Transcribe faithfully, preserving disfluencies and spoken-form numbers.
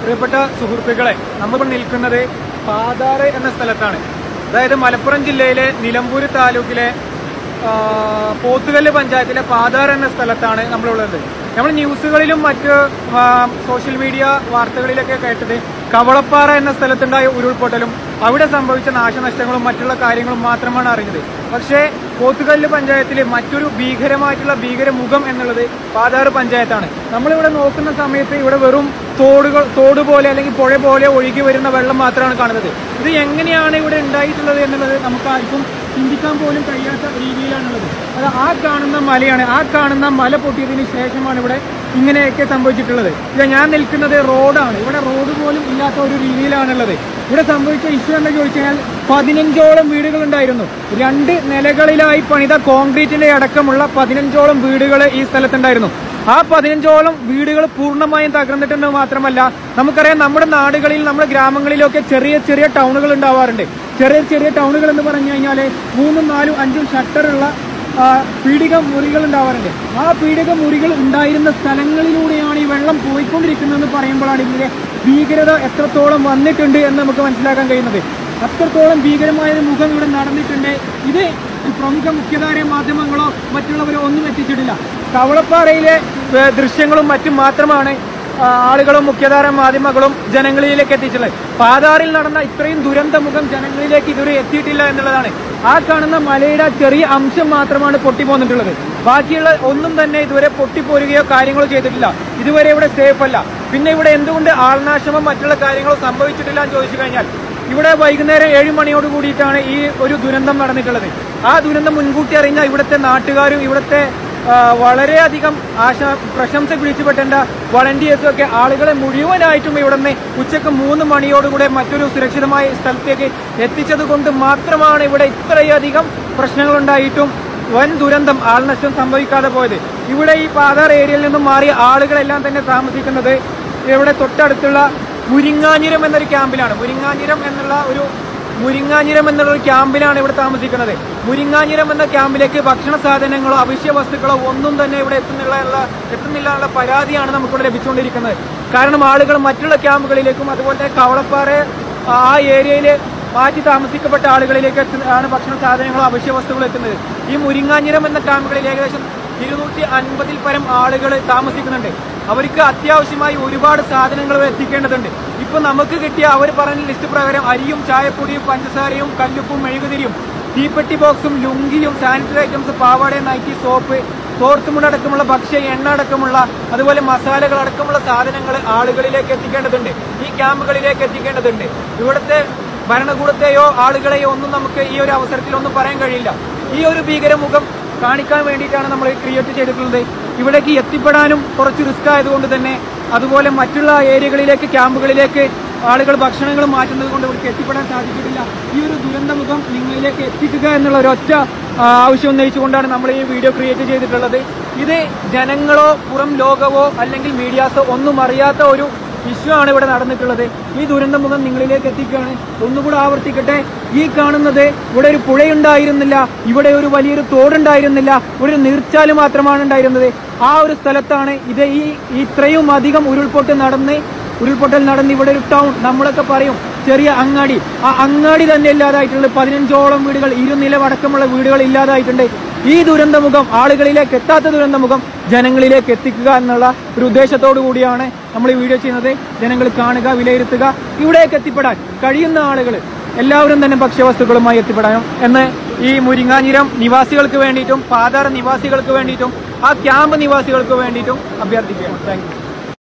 പ്രിയപ്പെട്ട സുഹൃത്തുക്കളെ, നമ്മളിപ്പോൾ നിൽക്കുന്നത് പാതാറ് എന്ന സ്ഥലത്താണ്. അതായത് മലപ്പുറം ജില്ലയിലെ നിലമ്പൂര് താലൂക്കിലെ പോത്തുകല്ല് പഞ്ചായത്തിലെ പാതാറ് എന്ന സ്ഥലത്താണ് നമ്മളുള്ളത്. നമ്മൾ ന്യൂസുകളിലും മറ്റ് സോഷ്യൽ മീഡിയ വാർത്തകളിലൊക്കെ കേട്ടത് കവളപ്പാറ എന്ന സ്ഥലത്തുണ്ടായ ഉരുൾപൊട്ടലും അവിടെ സംഭവിച്ച നാശനഷ്ടങ്ങളും മറ്റുള്ള കാര്യങ്ങളും മാത്രമാണ് അറിഞ്ഞത്. പക്ഷേ പോത്തുകല്ല് പഞ്ചായത്തിലെ മറ്റൊരു ഭീകരമായിട്ടുള്ള ഭീകരമുഖം എന്നുള്ളത് പാതാറ് പഞ്ചായത്താണ്. നമ്മളിവിടെ നോക്കുന്ന സമയത്ത് ഇവിടെ വെറും തോടുകൾ തോട് പോലെ അല്ലെങ്കിൽ പുഴ പോലെ ഒഴുകി വരുന്ന വെള്ളം മാത്രമാണ് കാണുന്നത്. ഇത് എങ്ങനെയാണ് ഇവിടെ ഉണ്ടായിട്ടുള്ളത് എന്നുള്ളത് നമുക്ക് ആർക്കും ചിന്തിക്കാൻ പോലും കഴിയാത്ത രീതിയിലാണുള്ളത്. അത് ആ കാണുന്ന മലയാണ്. ആ കാണുന്ന മല പൊട്ടിയതിന് ശേഷമാണ് ഇവിടെ ഇങ്ങനെയൊക്കെ സംഭവിച്ചിട്ടുള്ളത്. ഇത് ഞാൻ നിൽക്കുന്നത് റോഡാണ്. ഇവിടെ റോഡ് പോലും ഇല്ലാത്ത ഒരു രീതിയിലാണുള്ളത്. ഇവിടെ സംഭവിച്ച ഇഷ്യൂ എന്ന് ചോദിച്ചു കഴിഞ്ഞാൽ പതിനഞ്ചോളം വീടുകൾ ഉണ്ടായിരുന്നു. രണ്ട് നിലകളിലായി പണിത കോൺക്രീറ്റിന്റെ അടക്കമുള്ള പതിനഞ്ചോളം വീടുകൾ ഈ സ്ഥലത്തുണ്ടായിരുന്നു. ആ പതിനഞ്ചോളം വീടുകൾ പൂർണ്ണമായും തകർന്നിട്ടുണ്ടെന്ന് മാത്രമല്ല, നമുക്കറിയാം നമ്മുടെ നാടുകളിൽ നമ്മുടെ ഗ്രാമങ്ങളിലൊക്കെ ചെറിയ ചെറിയ ടൗണുകൾ ഉണ്ടാവാറുണ്ട്. ചെറിയ ചെറിയ ടൗണുകൾ എന്ന് പറഞ്ഞു കഴിഞ്ഞാൽ മൂന്നും നാലും അഞ്ചും ഷട്ടറുള്ള പീഡിക മുറികൾ ഉണ്ടാവാറുണ്ട്. ആ പീഡിക മുറികൾ ഉണ്ടായിരുന്ന സ്ഥലങ്ങളിലൂടെയാണ് ഈ വെള്ളം പോയിക്കൊണ്ടിരിക്കുന്നതെന്ന് പറയുമ്പോഴാണ് ഇതിന്റെ ഭീകരത എത്രത്തോളം വന്നിട്ടുണ്ട് എന്ന് നമുക്ക് മനസ്സിലാക്കാൻ കഴിയുന്നത്. അത്രത്തോളം ഭീകരമായ മുഖം ഇവിടെ നടന്നിട്ടുണ്ട്. ഇത് പ്രമുഖ മുഖ്യധാര മാധ്യമങ്ങളോ മറ്റുള്ളവരോ ഒന്നും എത്തിച്ചിട്ടില്ല. കവളപ്പാറയിലെ ദൃശ്യങ്ങളും മറ്റും മാത്രമാണ് ആളുകളും മുഖ്യധാര മാധ്യമങ്ങളും ജനങ്ങളിലേക്ക് എത്തിച്ചുള്ളത്. പാതാറിൽ നടന്ന ഇത്രയും ദുരന്തമുഖം ജനങ്ങളിലേക്ക് ഇതുവരെ എത്തിയിട്ടില്ല എന്നുള്ളതാണ്. ആ കാണുന്ന മലയുടെ ചെറിയ അംശം മാത്രമാണ് പൊട്ടിപ്പോന്നിട്ടുള്ളത്. ബാക്കിയുള്ള ഒന്നും തന്നെ ഇതുവരെ പൊട്ടിപ്പോരുകയോ കാര്യങ്ങളോ ചെയ്തിട്ടില്ല. ഇതുവരെ ഇവിടെ സേഫ് അല്ല. പിന്നെ ഇവിടെ എന്തുകൊണ്ട് ആൾനാശമോ മറ്റുള്ള കാര്യങ്ങളോ സംഭവിച്ചിട്ടില്ല എന്ന് ചോദിച്ചു കഴിഞ്ഞാൽ, ഇവിടെ വൈകുന്നേരം ഏഴ് മണിയോട് കൂടിയിട്ടാണ് ഈ ഒരു ദുരന്തം നടന്നിട്ടുള്ളത്. ആ ദുരന്തം മുൻകൂട്ടി അറിഞ്ഞ ഇവിടുത്തെ നാട്ടുകാരും ഇവിടുത്തെ വളരെയധികം ആശ പ്രശംസ പിടിച്ചുപെട്ടേണ്ട വളണ്ടിയേഴ്സും ഒക്കെ ആളുകളെ മുഴുവനായിട്ടും ഇവിടെ നിന്ന് ഉച്ചക്ക് മൂന്ന് മണിയോടുകൂടെ മറ്റൊരു സുരക്ഷിതമായ സ്ഥലത്തേക്ക് എത്തിച്ചത് കൊണ്ട് മാത്രമാണ് ഇവിടെ ഇത്രയധികം പ്രശ്നങ്ങളുണ്ടായിട്ടും വൻ ദുരന്തം ആൾനഷ്ടം സംഭവിക്കാതെ പോയത്. ഇവിടെ ഈ പാതാർ ഏരിയയിൽ നിന്നും മാറിയ ആളുകളെല്ലാം തന്നെ താമസിക്കുന്നത് ഇവിടെ തൊട്ടടുത്തുള്ള മുരിങ്ങാഞ്ഞിരം എന്നൊരു ക്യാമ്പിലാണ്. മുരിങ്ങാഞ്ഞിരം എന്നുള്ള ഒരു മുരിങ്ങാഞ്ഞിരം എന്നുള്ള ഒരു ക്യാമ്പിലാണ് ഇവിടെ താമസിക്കുന്നത്. മുരിങ്ങാഞ്ഞിരം എന്ന ക്യാമ്പിലേക്ക് ഭക്ഷണ സാധനങ്ങളോ അവശ്യ വസ്തുക്കളോ ഒന്നും തന്നെ ഇവിടെ എത്തുന്നില്ല എത്തുന്നില്ല എന്നുള്ള പരാതിയാണ് നമുക്കിവിടെ ലഭിച്ചുകൊണ്ടിരിക്കുന്നത്. കാരണം ആളുകൾ മറ്റുള്ള ക്യാമ്പുകളിലേക്കും അതുപോലെ കവളപ്പാറ ആ ഏരിയയിൽ മാറ്റി താമസിക്കപ്പെട്ട ആളുകളിലേക്ക് ആണ് ഭക്ഷണ സാധനങ്ങളോ അവശ്യ വസ്തുക്കളോ എത്തുന്നത്. ഈ മുരിങ്ങാഞ്ഞിരം എന്ന ക്യാമ്പുകളിൽ ഏകദേശം ഇരുന്നൂറ്റി അൻപതിൽ പരം ആളുകൾ താമസിക്കുന്നുണ്ട്. അവർക്ക് അത്യാവശ്യമായി ഒരുപാട് സാധനങ്ങൾ എത്തിക്കേണ്ടതുണ്ട്. ഇപ്പൊ നമുക്ക് കിട്ടിയ അവർ പറഞ്ഞ ലിസ്റ്റ് പ്രകാരം അരിയും ചായപ്പൊടിയും പഞ്ചസാരയും കല്ലുപ്പും മെഴുകുതിരിയും തീപ്പെട്ടി ബോക്സും ലുങ്കിയും സാനിറ്ററി ഐറ്റംസ് പാവാട നൈറ്റി സോപ്പ് തോർത്തുമുണ്ടടക്കമുള്ള ഭക്ഷ്യ എണ്ണ അടക്കമുള്ള അതുപോലെ മസാലകൾ അടക്കമുള്ള സാധനങ്ങൾ ആളുകളിലേക്ക് എത്തിക്കേണ്ടതുണ്ട്. ഈ ക്യാമ്പുകളിലേക്ക് എത്തിക്കേണ്ടതുണ്ട്. ഇവിടുത്തെ ഭരണകൂടത്തെയോ ആളുകളെയോ ഒന്നും നമുക്ക് ഈ ഒരു അവസരത്തിൽ ഒന്നും പറയാൻ കഴിയില്ല. ഈ ഒരു ഭീകരമുഖം കാണിക്കാൻ വേണ്ടിയിട്ടാണ് നമ്മൾ ക്രിയേറ്റ് ചെയ്തിട്ടുള്ളത്. ഇവിടേക്ക് എത്തിപ്പെടാനും കുറച്ച് റിസ്ക് ആയതുകൊണ്ട് തന്നെ, അതുപോലെ മറ്റുള്ള ഏരിയകളിലേക്ക് ക്യാമ്പുകളിലേക്ക് ആളുകൾ ഭക്ഷണങ്ങൾ മാറ്റുന്നത് കൊണ്ട് ഇവിടേക്ക് എത്തിപ്പെടാൻ സാധിച്ചിട്ടില്ല. ഈ ഒരു ദുരന്തമുഖം നിങ്ങളിലേക്ക് എത്തിക്കുക എന്നുള്ള ഒരൊറ്റ ആവശ്യം ഉന്നയിച്ചുകൊണ്ടാണ് നമ്മൾ ഈ വീഡിയോ ക്രിയേറ്റ് ചെയ്തിട്ടുള്ളത്. ഇത് ജനങ്ങളോ പുറം ലോകവോ അല്ലെങ്കിൽ മീഡിയാസോ ഒന്നും അറിയാത്ത ഒരു ഇഷ്യൂ ആണ് ഇവിടെ നടന്നിട്ടുള്ളത്. ഈ ദുരന്തമുഖം നിങ്ങളിലേക്ക് എത്തിക്കുകയാണ്. ഒന്നുകൂടെ ആവർത്തിക്കട്ടെ, ഈ കാണുന്നത് ഇവിടെ ഒരു പുഴയുണ്ടായിരുന്നില്ല, ഇവിടെ ഒരു വലിയൊരു തോടുണ്ടായിരുന്നില്ല, ഒരു നീർച്ചാല് മാത്രമാണ് ഉണ്ടായിരുന്നത്. ആ ഒരു സ്ഥലത്താണ് ഇത് ഈ ഇത്രയും അധികം ഉരുൾപൊട്ടൽ നടന്ന് ഉരുൾപൊട്ടൽ നടന്ന് ഇവിടെ ഒരു ടൗൺ, നമ്മളൊക്കെ പറയും ചെറിയ അങ്ങാടി, ആ അങ്ങാടി തന്നെ ഇല്ലാതായിട്ടുണ്ട്. പതിനഞ്ചോളം വീടുകൾ, ഇരുനിലവടക്കമുള്ള വീടുകൾ ഇല്ലാതായിട്ടുണ്ട്. ഈ ദുരന്തമുഖം ആളുകളിലേക്ക് എത്താത്ത ദുരന്തമുഖം ജനങ്ങളിലേക്ക് എത്തിക്കുക എന്നുള്ള ഒരു ഉദ്ദേശത്തോടു കൂടിയാണ് നമ്മൾ ഈ വീഡിയോ ചെയ്യുന്നത്. ജനങ്ങൾ കാണുക, വിലയിരുത്തുക. ഇവിടേക്ക് എത്തിപ്പെടാൻ കഴിയുന്ന ആളുകൾ എല്ലാവരും തന്നെ ഭക്ഷ്യവസ്തുക്കളുമായി എത്തിപ്പെടാനും എന്ന് ഈ മുരിങ്ങാഞ്ഞിരം നിവാസികൾക്ക് വേണ്ടിയിട്ടും പാതാർ നിവാസികൾക്ക് വേണ്ടിയിട്ടും ആ ക്യാമ്പ് നിവാസികൾക്ക് വേണ്ടിയിട്ടും അഭ്യർത്ഥിക്കുകയാണ്. Thank U.